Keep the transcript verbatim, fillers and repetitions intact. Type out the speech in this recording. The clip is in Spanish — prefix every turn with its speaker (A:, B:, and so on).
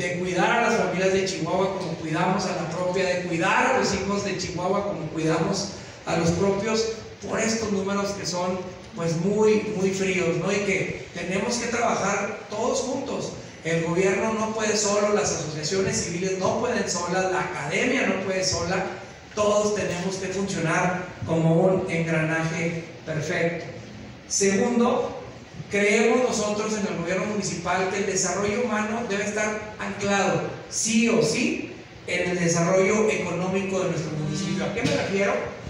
A: de cuidar a las familias de Chihuahua como cuidamos a la propia, de cuidar a los hijos de Chihuahua como cuidamos a los propios, por estos números que son pues muy, muy fríos, ¿no? Y que tenemos que trabajar todos juntos. El gobierno no puede solo, las asociaciones civiles no pueden solas, la academia no puede sola, todos tenemos que funcionar como un engranaje perfecto. Segundo, creemos nosotros en el gobierno municipal que el desarrollo humano debe estar anclado, sí o sí, en el desarrollo económico de nuestro municipio. ¿A qué me refiero?